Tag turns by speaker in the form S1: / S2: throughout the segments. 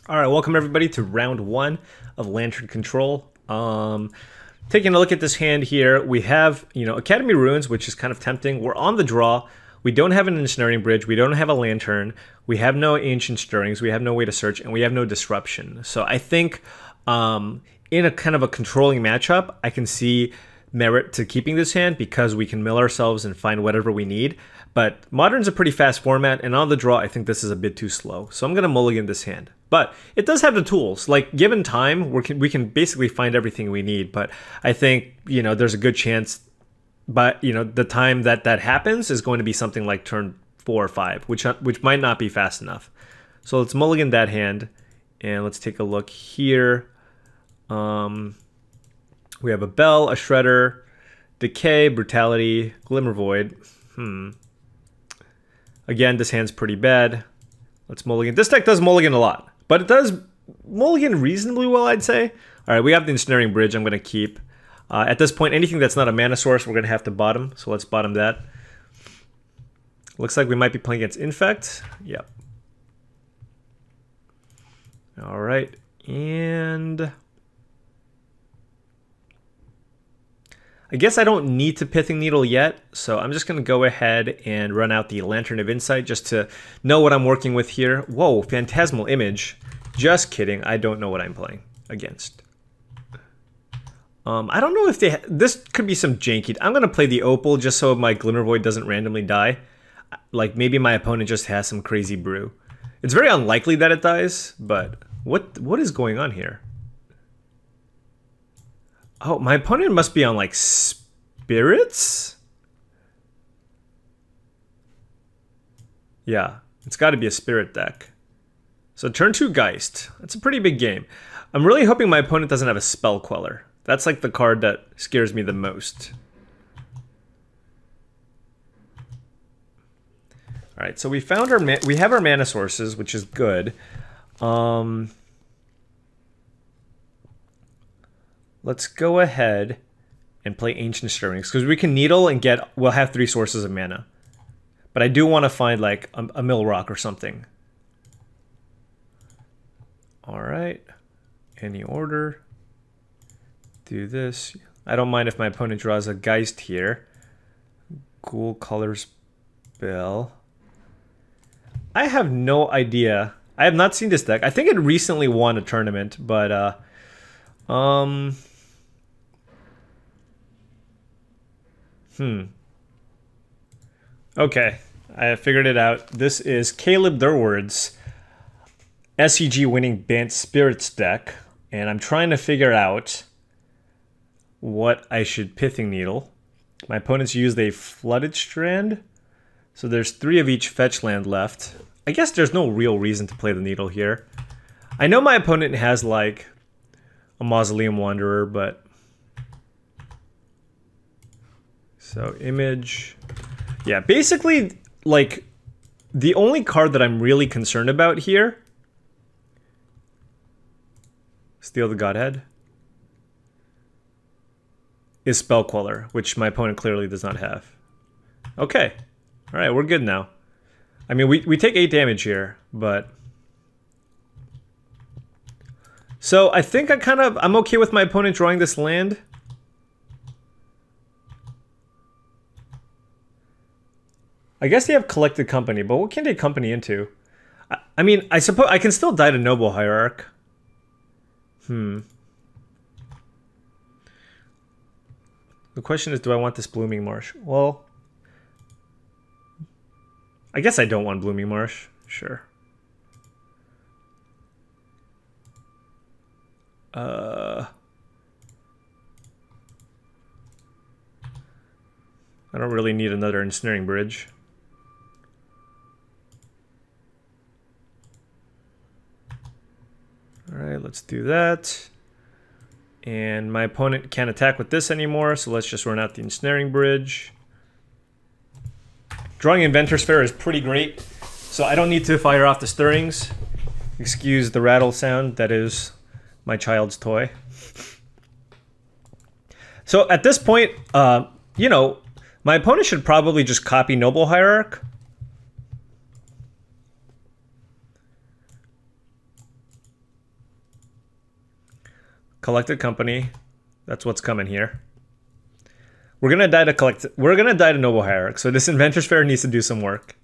S1: All right, welcome everybody to round one of Lantern Control. Taking a look at this hand here, we have, Academy Ruins, which is kind of tempting. We're on the draw. We don't have an Ensnaring Bridge. We don't have a Lantern. We have no Ancient Stirrings. We have no way to search, and we have no Disruption. So I think in a kind of a controlling matchup, I can see merit to keeping this hand because we can mill ourselves and find whatever we need. But Modern's a pretty fast format, and on the draw, I think this is a bit too slow. So I'm going to mulligan this hand. But it does have the tools. Like, given time, we can basically find everything we need. But I think, there's a good chance, but, the time that happens is going to be something like turn 4 or 5, which might not be fast enough. So let's mulligan that hand, and let's take a look here. We have a Bell, a Shredder, Decay, Brutality, Glimmer Void. Again, this hand's pretty bad. Let's mulligan. This deck does mulligan a lot, but it does mulligan reasonably well, I'd say. All right, we have the Ensnaring Bridge I'm going to keep. At this point, anything that's not a mana source, we're going to have to bottom, so let's bottom that. Looks like we might be playing against Infect. Yep. All right, and I guess I don't need to Pithing Needle yet, so I'm just going to go ahead and run out the Lantern of Insight just to know what I'm working with here. Whoa, Phantasmal Image. Just kidding, I don't know what I'm playing against. I don't know if this could be some janky. I'm going to play the Opal just so my Glimmer Void doesn't randomly die. Like, maybe my opponent just has some crazy brew. It's very unlikely that it dies, but what is going on here? Oh, my opponent must be on, like, Spirits? Yeah, it's got to be a Spirit deck. So turn 2 Geist. That's a pretty big game. I'm really hoping my opponent doesn't have a Spell Queller. That's, like, the card that scares me the most. Alright, so we found we have our mana sources, which is good. Let's go ahead and play Ancient Stirrings, because we can Needle and we'll have 3 sources of mana. But I do want to find, like, a Mill Rock or something. Alright. Any order. Do this. I don't mind if my opponent draws a Geist here. Ghoul Colors Bell. I have no idea. I have not seen this deck. I think it recently won a tournament, but Okay, I figured it out. This is Caleb Durward's SCG winning Bant Spirits deck, and I'm trying to figure out what I should Pithing Needle. My opponent's used a Flooded Strand, so there's 3 of each fetch land left. I guess there's no real reason to play the Needle here. I know my opponent has, like, a Mausoleum Wanderer, but so Image. Yeah, basically, like, the only card that I'm really concerned about here, Steal the Godhead, is Spell Queller, which my opponent clearly does not have. Okay. Alright, we're good now. I mean, we take 8 damage here, but so I think I'm okay with my opponent drawing this land. I guess they have Collected Company, but what can they company into? I mean, I suppose I can still die to Noble Hierarch. The question is, do I want this Blooming Marsh? Well, I guess I don't want Blooming Marsh. Sure. I don't really need another Ensnaring Bridge. Alright, let's do that. And my opponent can't attack with this anymore, so let's just run out the Ensnaring Bridge. Drawing Inventor's Fair is pretty great, so I don't need to fire off the Stirrings. Excuse the rattle sound, that is my child's toy. So at this point, my opponent should probably just copy Noble Hierarch. Collected company. That's what's coming here. We're gonna die to collect. We're gonna die to Noble Hierarch. So this Inventor's Fair needs to do some work.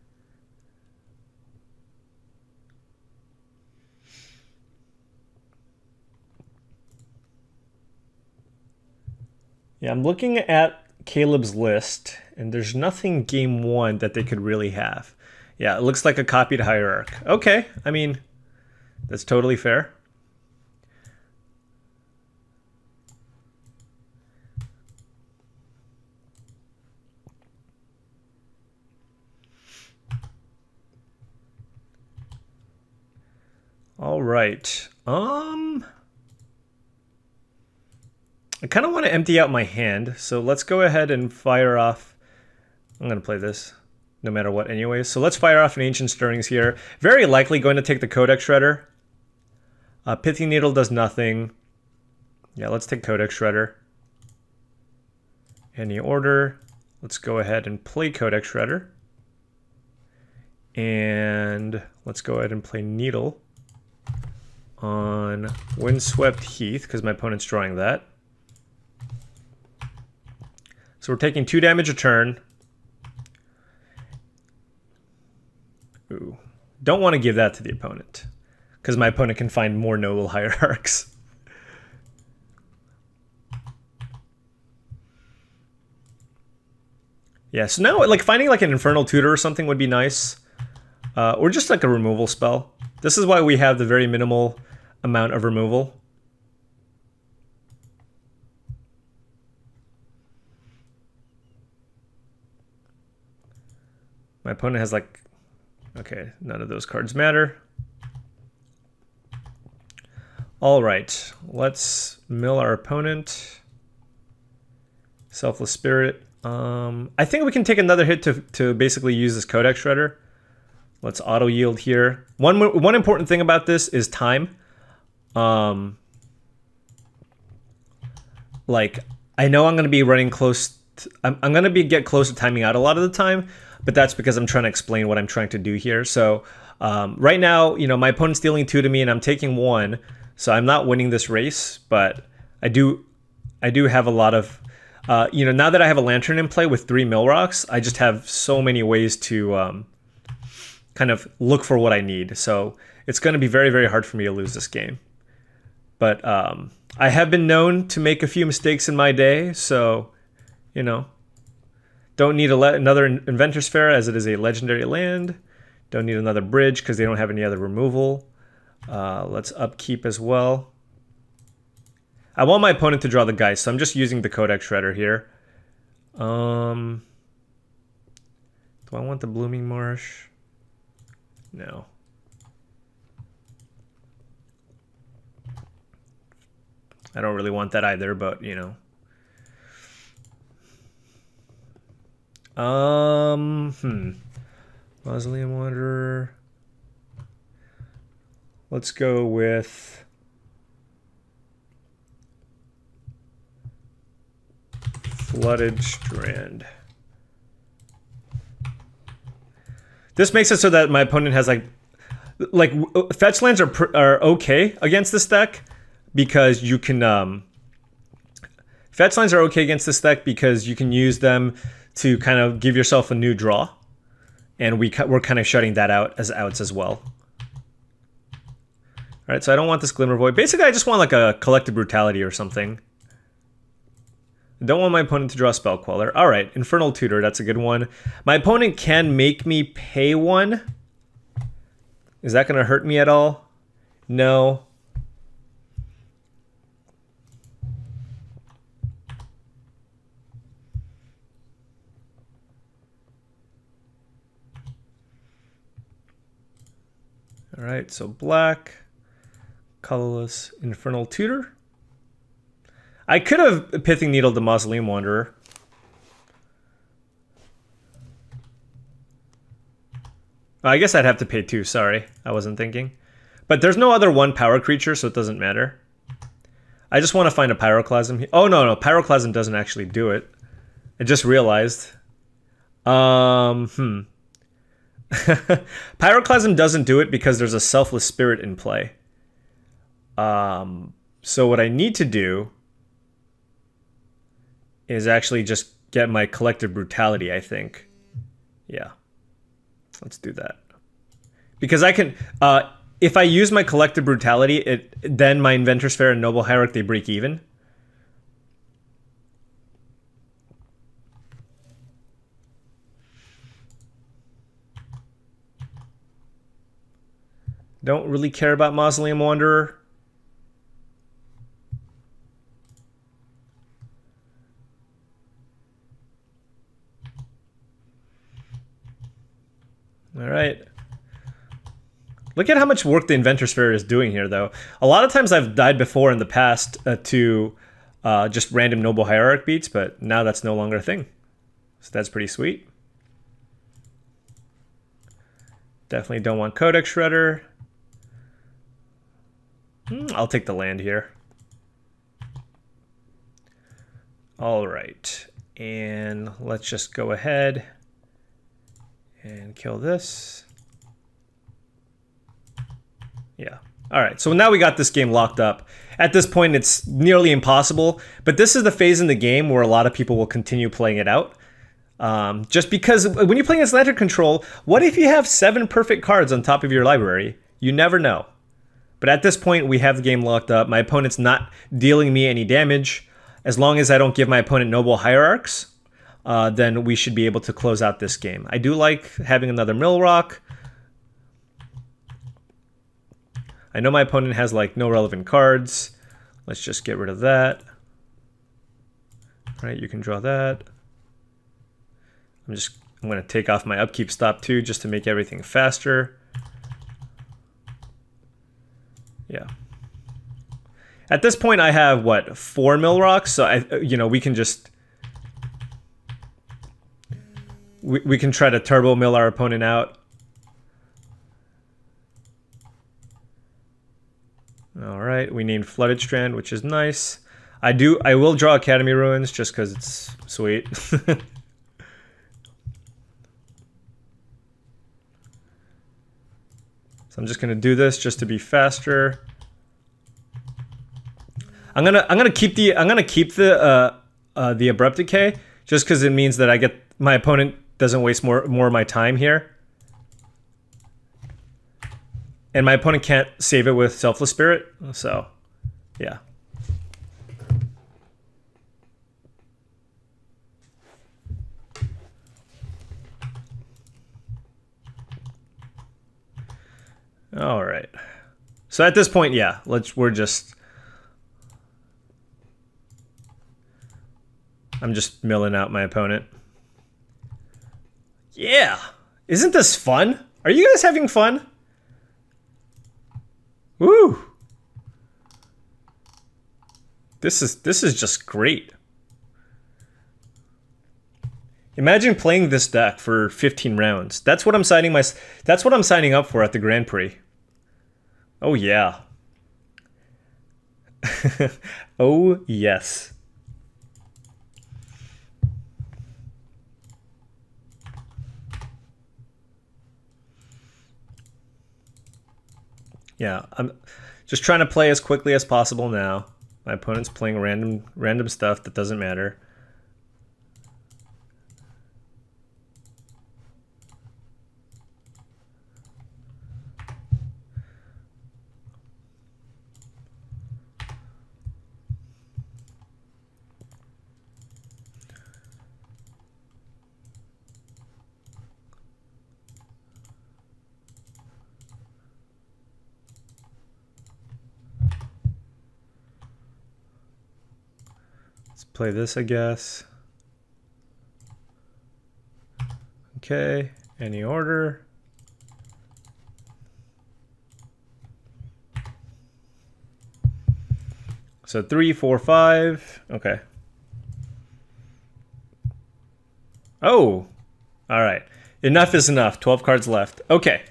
S1: Yeah, I'm looking at Caleb's list, and there's nothing game 1 that they could really have. Yeah, it looks like a copied Hierarch. Okay, I mean, that's totally fair. All right. I kind of want to empty out my hand, so let's go ahead and fire off. I'm going to play this no matter what anyway. So let's fire off an Ancient Stirrings here. Very likely going to take the Codex Shredder. Pithy Needle does nothing. Yeah, let's take Codex Shredder. Any order. Let's go ahead and play Codex Shredder. And let's go ahead and play Needle on Windswept Heath, because my opponent's drawing that. So we're taking 2 damage a turn. Ooh. Don't want to give that to the opponent, because my opponent can find more Noble Hierarchs. Yeah, so now like finding like an Infernal Tutor or something would be nice. Or just like a removal spell. This is why we have the very minimal amount of removal. My opponent has like, okay, none of those cards matter. All right, let's mill our opponent. Selfless Spirit. I think we can take another hit to basically use this Codex Shredder. Let's auto yield here. One important thing about this is time. Like I know I'm going to be running close. I'm going to get close to timing out a lot of the time, but that's because I'm trying to explain what I'm trying to do here. So right now, you know, my opponent's dealing 2 to me, and I'm taking 1, so I'm not winning this race. But I do have a lot of. You know, now that I have a Lantern in play with 3 Mill Rocks, I just have so many ways to kind of look for what I need. So it's going to be very, very hard for me to lose this game. But I have been known to make a few mistakes in my day, so, you know, don't need another Inventor's Fair as it is a legendary land. Don't need another bridge because they don't have any other removal. Let's upkeep as well. I want my opponent to draw the Geist, so I'm just using the Codex Shredder here. Do I want the Blooming Marsh? No. I don't really want that either, but, you know. Mausoleum Wanderer. Let's go with... Flooded Strand. This makes it so that my opponent has like fetch lands are okay against this deck because you can fetch lands are okay against this deck because you can use them to kind of give yourself a new draw, and we're kind of shutting that out as outs as well. All right, so I don't want this Glimmer Void. Basically, I just want like a Collective Brutality or something. Don't want my opponent to draw Spell Queller. All right, Infernal Tutor, that's a good one. My opponent can make me pay 1. Is that going to hurt me at all? No. All right, so black, colorless, Infernal Tutor. I could have Pithing Needled the Mausoleum Wanderer. I guess I'd have to pay 2, sorry. I wasn't thinking. But there's no other 1 power creature, so it doesn't matter. I just want to find a Pyroclasm here. Oh, no, Pyroclasm doesn't actually do it. I just realized. Pyroclasm doesn't do it because there's a Selfless Spirit in play. So what I need to do is actually just get my collective brutality, I think. Yeah. Let's do that. Because I can, if I use my collective brutality, then my Inventor Sphere and Noble Hierarch, they break even. Don't really care about Mausoleum Wanderer. All right. Look at how much work the Inventor Sphere is doing here, though. A lot of times I've died before in the past to just random Noble Hierarch beats, but now that's no longer a thing. So that's pretty sweet. Definitely don't want Codex Shredder. I'll take the land here. All right. And let's just go ahead and kill this. Yeah. All right. So now we got this game locked up. At this point, it's nearly impossible. But this is the phase in the game where a lot of people will continue playing it out. Just because when you play against Lantern Control, what if you have 7 perfect cards on top of your library? You never know. But at this point, we have the game locked up. My opponent's not dealing me any damage. As long as I don't give my opponent Noble Hierarchs, then we should be able to close out this game. I do like having another Mill Rock. I know my opponent has like no relevant cards. Let's just get rid of that. All right, you can draw that. I'm going to take off my upkeep stop too, just to make everything faster. Yeah. At this point, I have what, 4 Mill Rocks, so we can just we can try to turbo mill our opponent out. All right, we named Flooded Strand, which is nice. I will draw Academy Ruins just because it's sweet. So I'm just gonna do this just to be faster. I'm gonna keep the Abrupt Decay just because it means that my opponent doesn't waste more of my time here. And my opponent can't save it with Selfless Spirit, so yeah. All right. So at this point, yeah, I'm just milling out my opponent. Yeah. Isn't this fun? Are you guys having fun? Woo! This is just great. Imagine playing this deck for 15 rounds. That's what I'm signing up for at the Grand Prix. Oh yeah. Oh yes. Yeah, I'm just trying to play as quickly as possible now. My opponent's playing random stuff that doesn't matter. Play this, I guess. Okay, any order. So 3, 4, 5. Okay. Oh, all right. Enough is enough. 12 cards left. Okay.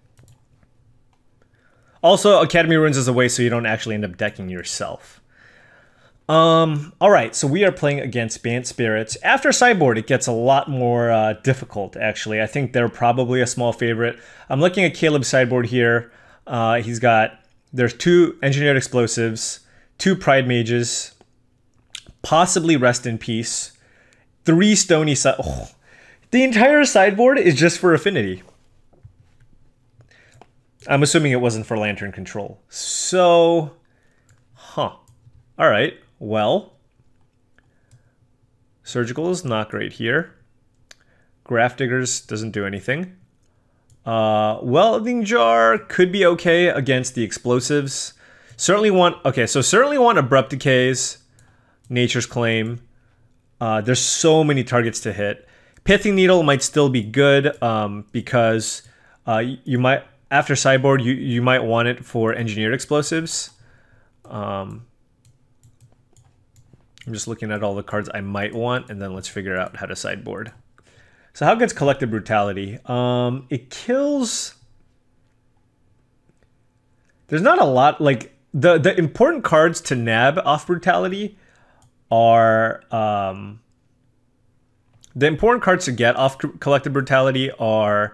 S1: Also, Academy Ruins is a way so you don't actually end up decking yourself. All right, so we are playing against Bant Spirits. After sideboard, it gets a lot more difficult, actually. I think they're probably a small favorite. I'm looking at Caleb's sideboard here. There's 2 Engineered Explosives, 2 Pride Mages, possibly Rest in Peace, 3 Stony side. Oh, the entire sideboard is just for Affinity. I'm assuming it wasn't for Lantern Control. So, all right, well, Surgical is not great here. Grafdiggers doesn't do anything. Welding Jar could be okay against the explosives. Certainly want Abrupt Decays, Nature's Claim. There's so many targets to hit. Pithing Needle might still be good because you might, after sideboard, you might want it for engineered explosives. I'm just looking at all the cards I might want, and then let's figure out how to sideboard. So how good's Collective Brutality? It kills... There's not a lot, like, the important cards to nab off Brutality are... the important cards to get off Collective Brutality are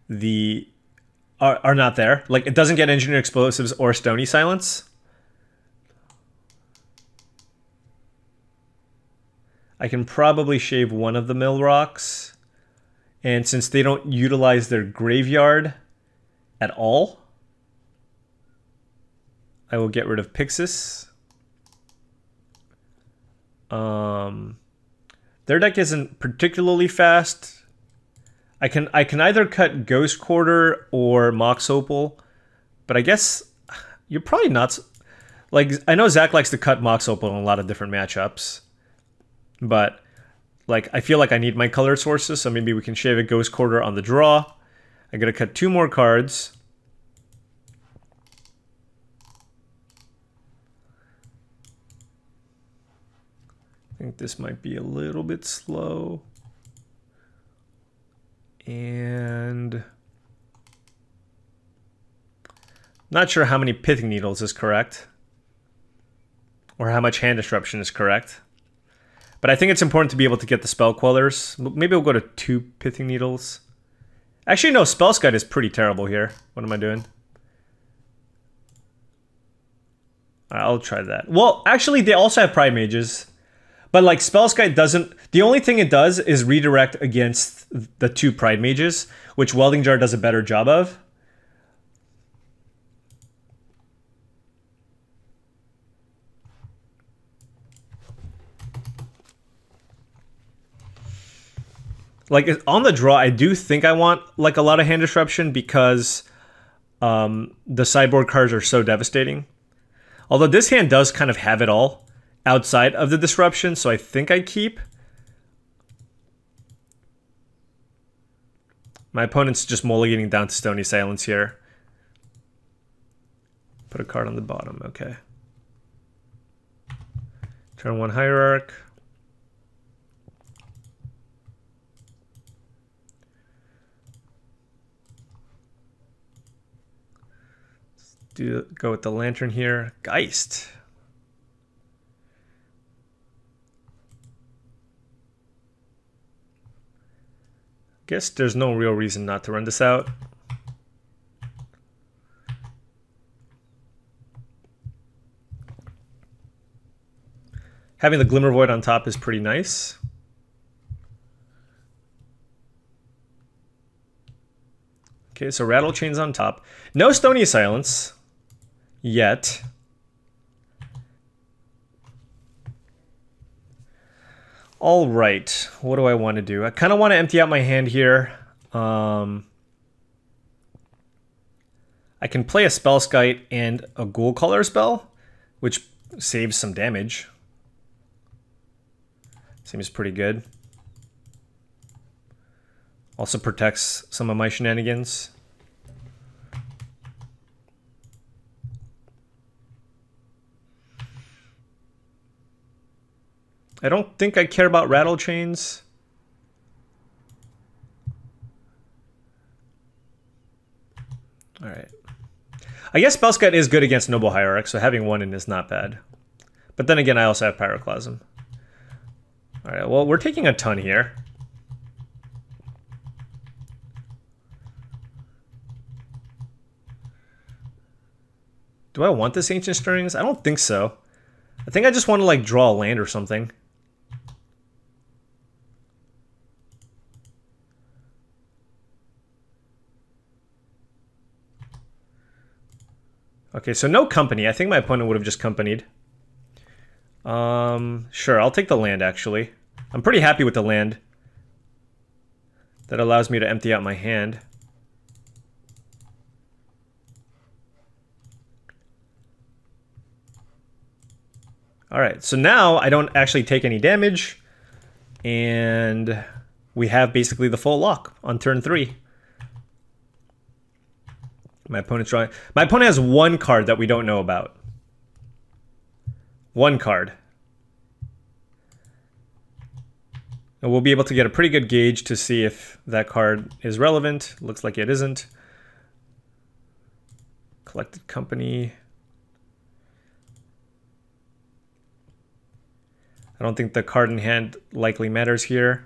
S1: not there. Like, it doesn't get Engineered Explosives or Stony Silence. I can probably shave one of the Mill Rocks. And since they don't utilize their graveyard at all, I will get rid of Pixis. Their deck isn't particularly fast. I can either cut Ghost Quarter or Mox Opal, but I guess you're probably not... Like, I know Zach likes to cut Mox Opal in a lot of different matchups, but like, I feel like I need my color sources, so maybe we can shave a Ghost Quarter on the draw. I gotta cut 2 more cards. I think this might be a little bit slow. And not sure how many Pithing Needles is correct, or how much Hand Disruption is correct. But I think it's important to be able to get the Spell Quellers. Maybe we'll go to 2 Pithing Needles. Actually, no, Spell Scud is pretty terrible here. What am I doing? I'll try that. Well, actually, they also have Pride Mages. But like, Spell Scud doesn't... The only thing it does is redirect against the 2 Pride Mages, which Welding Jar does a better job of. Like, on the draw, I do think I want like a lot of Hand Disruption because the sideboard cards are so devastating. Although this hand does kind of have it all outside of the disruption, so I think I keep. My opponent's just mulliganing down to Stony Silence here. Put a card on the bottom, okay. Turn 1 Hierarch. Go with the Lantern here. Geist. Guess there's no real reason not to run this out. Having the Glimmer Void on top is pretty nice. Okay, so Rattle Chain's on top. No Stony Silence yet. All right, what do I want to do? I kind of want to empty out my hand here. I can play a Spellskite and a Ghoul Color spell, which saves some damage. Seems pretty good. Also protects some of my shenanigans. I don't think I care about Rattle Chains. All right. I guess Spellskite is good against Noble Hierarch, so having one in is not bad. But then again, I also have Pyroclasm. All right, well, we're taking a ton here. Do I want this Ancient Stirrings? I don't think so. I think I just want to like draw a land or something. Okay, so no company. I think my opponent would have just companied. Sure, I'll take the land actually. I'm pretty happy with the land. That allows me to empty out my hand. Alright, so now I don't actually take any damage. And we have basically the full lock on turn 3. My opponent's drawing. My opponent has one card that we don't know about. One card. And we'll be able to get a pretty good gauge to see if that card is relevant. Looks like it isn't. Collected company. I don't think the card in hand likely matters here.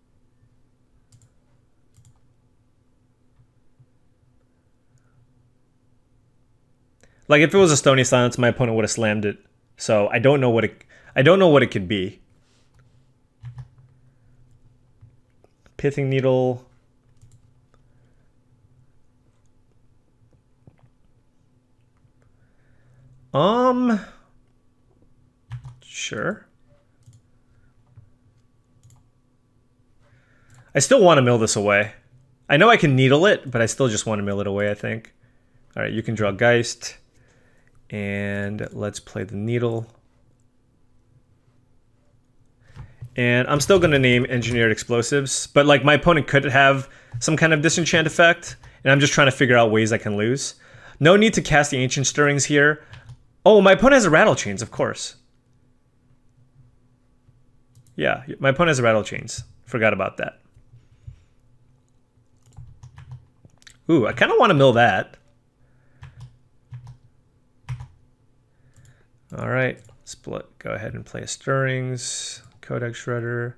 S1: Like if it was a Stony Silence, my opponent would have slammed it. So I don't know what it could be. Pithing Needle. Sure. I still want to mill this away. I know I can needle it, but I still just want to mill it away, I think. All right, you can draw Geist. And let's play the needle. And I'm still going to name Engineered Explosives, but like my opponent could have some kind of disenchant effect, and I'm just trying to figure out ways I can lose. No need to cast the Ancient Stirrings here. Oh, my opponent has a Rattle Chains, of course. Yeah, my opponent has a Rattle Chains. Forgot about that. Ooh, I kind of want to mill that. All right, split. Go ahead and play a Stirrings, Codex Shredder.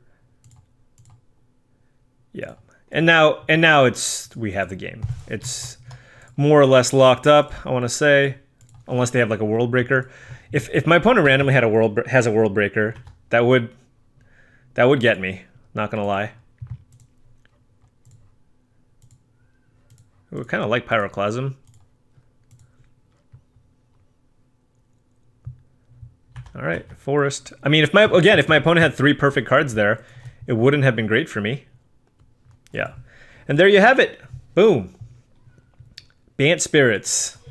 S1: Yeah, and now we have the game. It's more or less locked up, I want to say, unless they have like a World Breaker. If my opponent randomly has a World Breaker, that would get me. Not gonna lie. Ooh, kind of like Pyroclasm. All right, Forest. I mean, if my opponent had 3 perfect cards there, it wouldn't have been great for me. Yeah. And there you have it. Boom. Bant Spirits.